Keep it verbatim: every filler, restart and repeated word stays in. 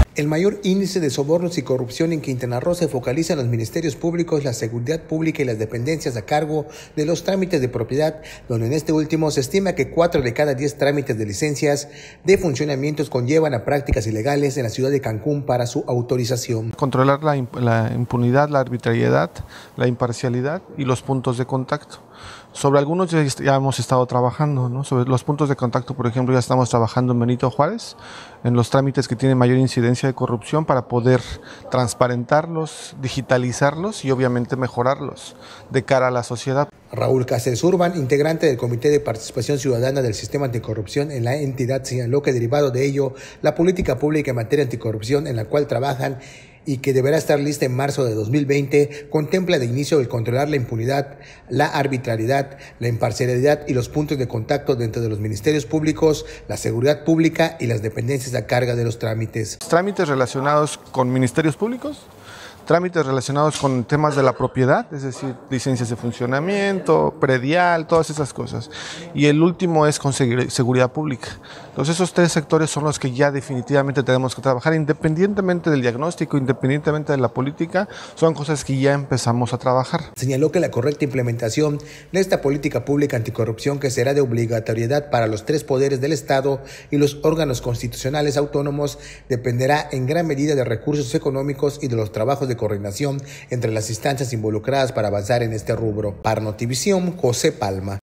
El mayor índice de sobornos y corrupción en Quintana Roo se focaliza en los ministerios públicos, la seguridad pública y las dependencias a cargo de los trámites de propiedad, donde en este último se estima que cuatro de cada diez trámites de licencias de funcionamientos conllevan a prácticas ilegales en la ciudad de Cancún para su autorización. Controlar la, imp la impunidad, la arbitrariedad, la imparcialidad y los puntos de contacto. Sobre algunos ya, ya hemos estado trabajando, ¿no? Sobre los puntos de contacto, por ejemplo, ya estamos trabajando en Benito Juárez, en los trámites que tienen mayor incidencia de corrupción para poder transparentarlos, digitalizarlos y obviamente mejorarlos de cara a la sociedad. Raúl Cáceres Urban, integrante del Comité de Participación Ciudadana del Sistema Anticorrupción en la entidad, señaló que derivado de ello, la política pública en materia anticorrupción en la cual trabajan y que deberá estar lista en marzo de dos mil veinte, contempla de inicio el controlar la impunidad, la arbitrariedad, la imparcialidad y los puntos de contacto dentro de los ministerios públicos, la seguridad pública y las dependencias a cargo de los trámites. Trámites relacionados con ministerios públicos, trámites relacionados con temas de la propiedad, es decir, licencias de funcionamiento, predial, todas esas cosas. Y el último es con seguridad pública. Entonces esos tres sectores son los que ya definitivamente tenemos que trabajar, independientemente del diagnóstico, independientemente de la política, son cosas que ya empezamos a trabajar. Señaló que la correcta implementación de esta política pública anticorrupción, que será de obligatoriedad para los tres poderes del Estado y los órganos constitucionales autónomos, dependerá en gran medida de recursos económicos y de los trabajos de coordinación entre las instancias involucradas para avanzar en este rubro. Para Notivisión, José Palma.